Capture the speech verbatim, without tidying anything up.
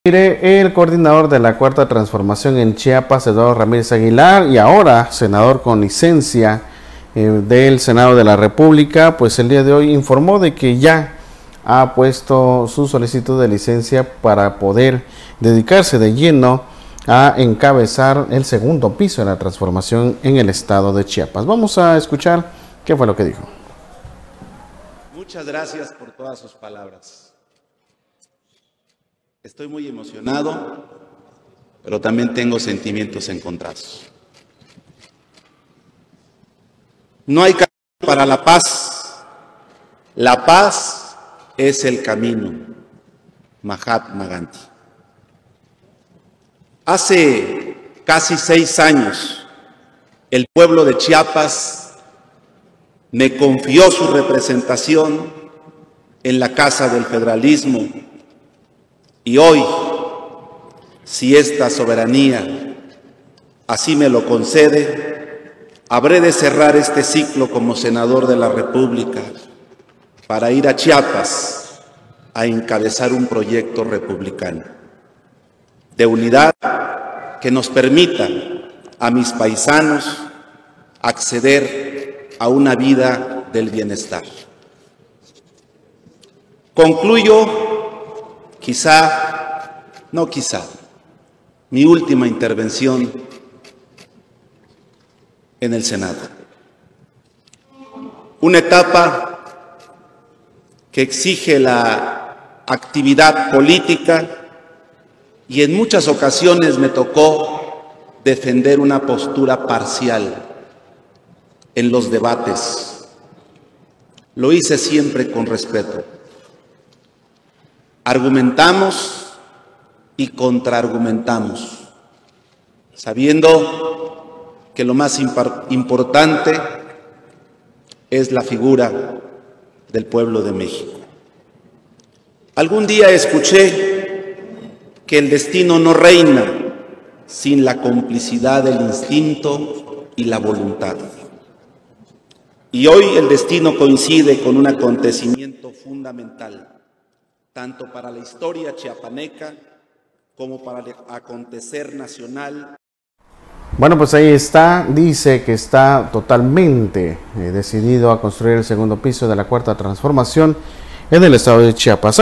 Mire, el coordinador de la Cuarta Transformación en Chiapas, Eduardo Ramírez Aguilar, y ahora senador con licencia eh, del Senado de la República, pues el día de hoy informó de que ya ha puesto su solicitud de licencia para poder dedicarse de lleno a encabezar el segundo piso de la transformación en el estado de Chiapas. Vamos a escuchar qué fue lo que dijo. Muchas gracias por todas sus palabras. Estoy muy emocionado, pero también tengo sentimientos encontrados. No hay camino para la paz. La paz es el camino. Mahatma Gandhi. Hace casi seis años, el pueblo de Chiapas me confió su representación en la Casa del Federalismo. Y hoy, si esta soberanía así me lo concede, habré de cerrar este ciclo como senador de la República para ir a Chiapas a encabezar un proyecto republicano de unidad que nos permita a mis paisanos acceder a una vida del bienestar. Concluyo Quizá, no quizá, mi última intervención en el Senado. Una etapa que exige la actividad política y en muchas ocasiones me tocó defender una postura parcial en los debates. Lo hice siempre con respeto. Argumentamos y contraargumentamos, sabiendo que lo más importante es la figura del pueblo de México. Algún día escuché que el destino no reina sin la complicidad del instinto y la voluntad. Y hoy el destino coincide con un acontecimiento fundamental, tanto para la historia chiapaneca como para el acontecer nacional. Bueno, pues ahí está, dice que está totalmente eh, decidido a construir el segundo piso de la Cuarta Transformación en el estado de Chiapas.